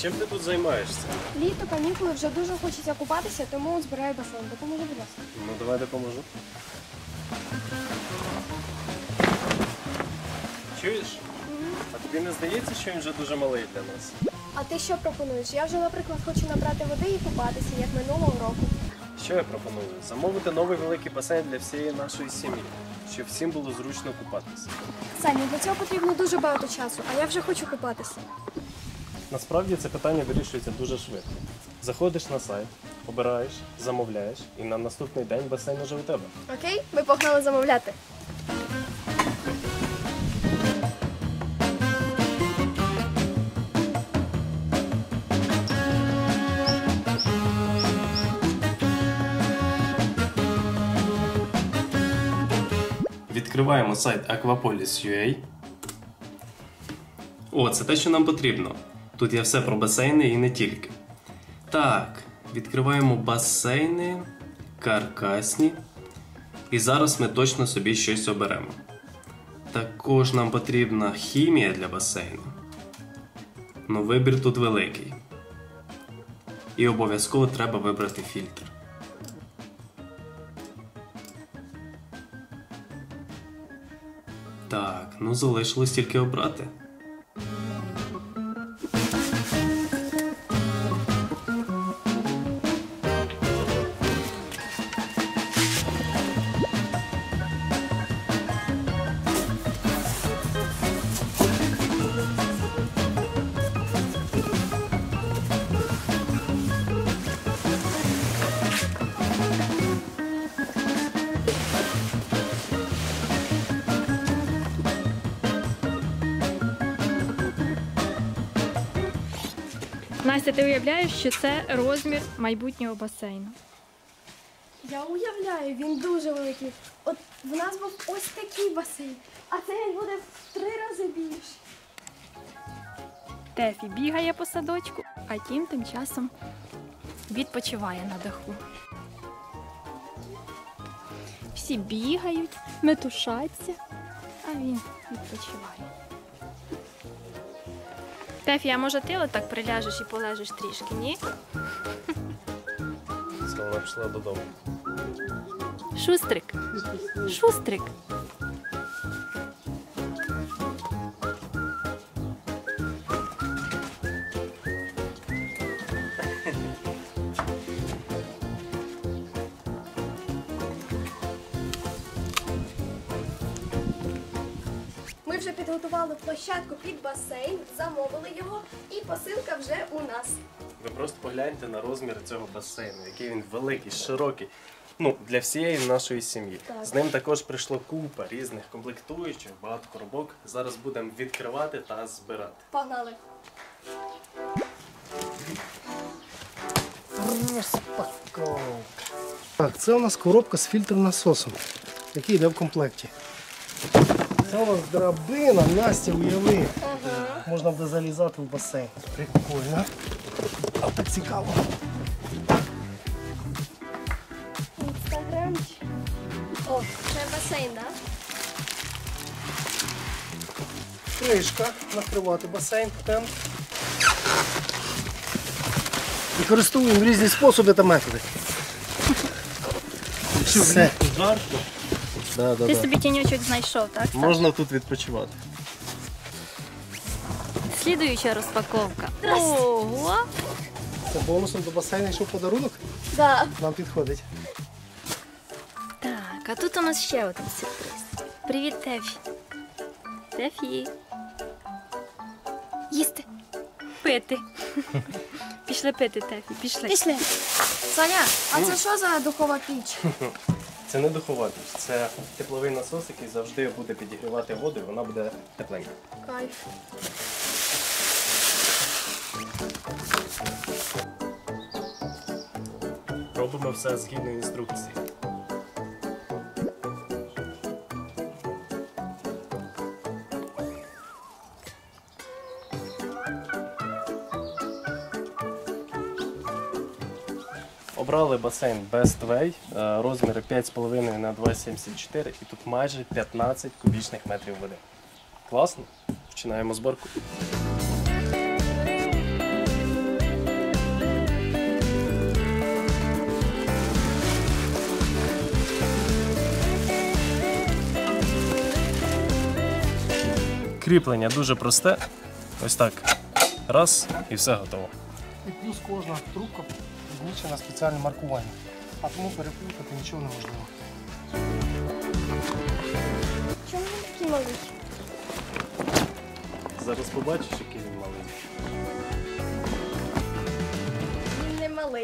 чим ти тут займаєшся? Літо, канікули, вже дуже хочеться купатися, тому збираю басейн. Допоможи, будь ласка. Ну, давай допоможу. Чуєш? А тобі не здається, що він вже дуже малий для нас? А ти що пропонуєш? Я вже, наприклад, хочу набрати води і купатися, як минулого року. Що я пропоную? Замовити новий великий басейн для всієї нашої сім'ї, щоб всім було зручно купатися. Саня, для цього потрібно дуже багато часу, а я вже хочу купатися. Насправді це питання вирішується дуже швидко. Заходиш на сайт, обираєш, замовляєш, і на наступний день басейн уже у тебе. Окей, ми погнали замовляти. Відкриваємо сайт Aquapolis.ua. О, це те, що нам потрібно. Тут є все про басейни і не тільки. Так, відкриваємо басейни, каркасні. І зараз ми точно собі щось оберемо. Також нам потрібна хімія для басейну. Ну, вибір тут великий. І обов'язково треба вибрати фільтр. Так, ну залишилось тільки обрати. Настя, ти уявляєш, що це розмір майбутнього басейну? Я уявляю, він дуже великий. От в нас був ось такий басейн, а це він буде в 3 рази більший. Тефі бігає по садочку, а Тім тим часом відпочиває на даху. Всі бігають, метушаться, а він відпочиває. Тефі, а може ти отак приляжеш і полежиш трішки, ні? Це вона пішла додому. Шустрик! Шустрик! Ми вже підготували площадку під басейн, замовили його і посилка вже у нас. Ви просто погляньте на розмір цього басейну, який він великий, широкий. Ну, для всієї нашої сім'ї. Так. З ним також прийшло купа різних комплектуючих, багато коробок. Зараз будемо відкривати та збирати. Погнали! Розпаковка. Так, це у нас коробка з фільтр-насосом, який йде в комплекті. Це у нас драбина, Настя, уяви. Можна буде залізати в басейн. Прикольно. А так цікаво. Інстаграмчик. О, це басейн, так? Кришка, накривати басейн. Тент. Використовуємо різні способи та методи. Все. Жарко. Ти собі тіньочок знайшов, так? Саш? Можна тут відпочивати. Слідуюча розпаковка. Ого! Це бонусом до басейну йшов подарунок. Да. Нам підходить. Так, а тут у нас ще один сюрприз. Привіт, Тефі. Тефі. Їсти. Пити. Пішли пити, Тефі, пішли. Пішли. Саня, а це що за духова піч? Це не духова піч, це тепловий насос, який завжди буде підігрівати воду, і вона буде тепленька. Кайф. Робимо все згідно інструкції. Обрали басейн Best Way, розміри 5,5 на 2,74 і тут майже 15 кубічних метрів води. Класно? Починаємо зборку. Кріплення дуже просте. Ось так. Раз і все готово. І плюс кожна трубка відмічена спеціальне маркування. А тому переплутати нічого неможливо. Чому він такий малий? Зараз побачиш, який він малий. Він не малий.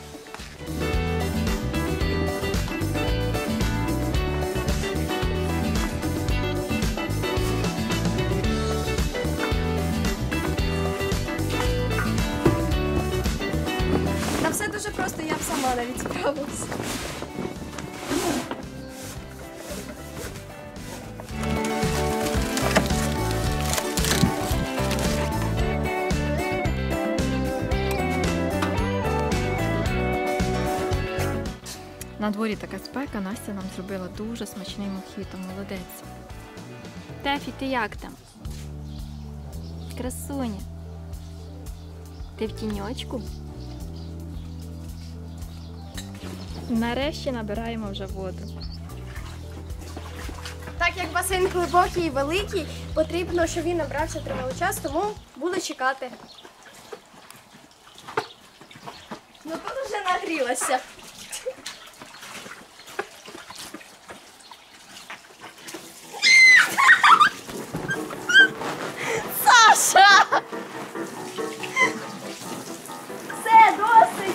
Та все дуже просто, я б сама навіть справилась. На дворі така спека, Настя нам зробила дуже смачний мохіто, молодець. Тефі, ти як там? Красуня. Ти в тіньочку? Нарешті набираємо вже воду. Так як басейн глибокий і великий, потрібно, щоб він набрався тривалий час, тому буду чекати. Ну тут вже нагрілася. Саша! Все, досить!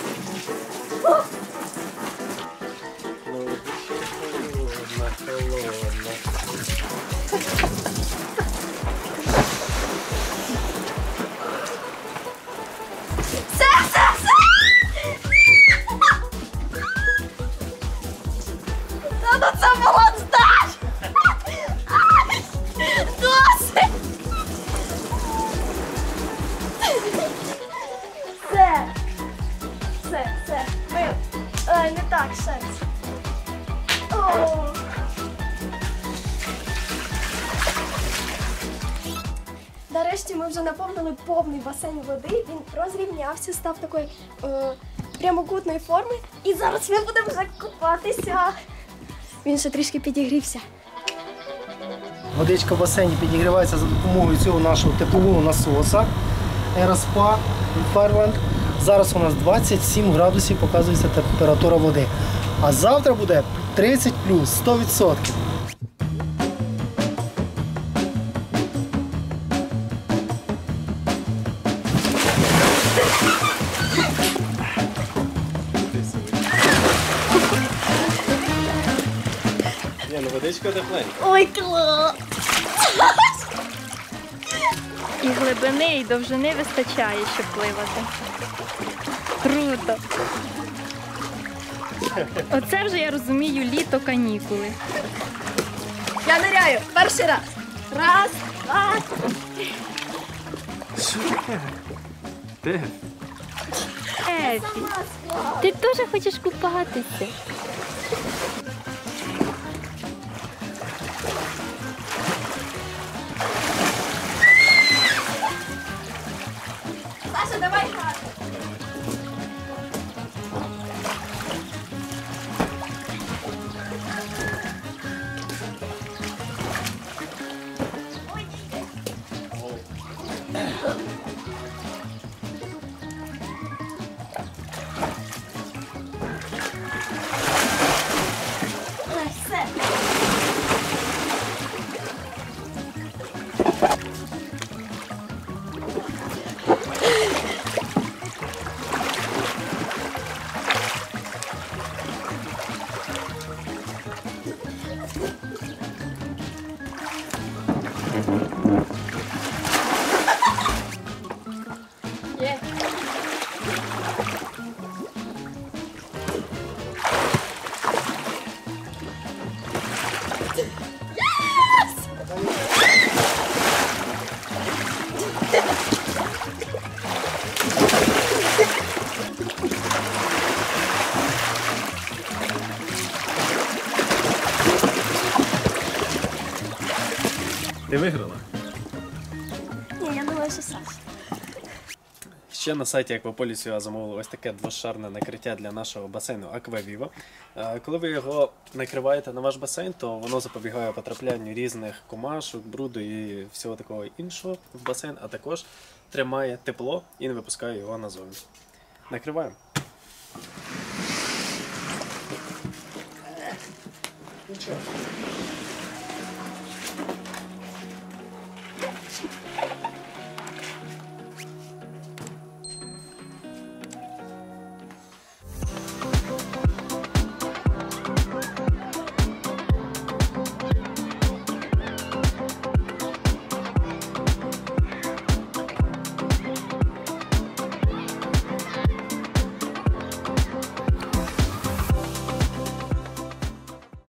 Та ну це молодець! Ай! Досить! Все. Ми... не так, ще. О! Нарешті ми вже наповнили повний басейн води, він розрівнявся, став такої прямокутної форми. І зараз ми будемо вже купатися. Він ще трішки підігрівся. Водичка в басейні підігрівається за допомогою цього нашого теплового насоса Aerospa від Fairland. Зараз у нас 27 градусів показується температура води. А завтра буде 30 плюс, 100%. Ні, ну водичка тепленька. Ой, клас! І глибини, і довжини вистачає, щоб пливати. Круто! Оце вже я розумію літо, канікули. Я ниряю перший раз. Раз, два. Що таке? Де? Ефі, ти теж хочеш купатися? Саша, давай грати. Ой, все. Є. Ти виграла? Ні, я думаю, що Саша. Ще на сайті Акваполісу я замовив ось таке двошарне накриття для нашого басейну Аквавіво. Коли ви його накриваєте на ваш басейн, то воно запобігає потраплянню різних комашок, бруду і всього такого іншого в басейн, а також тримає тепло і не випускає його назовні. Накриваємо. Нічого.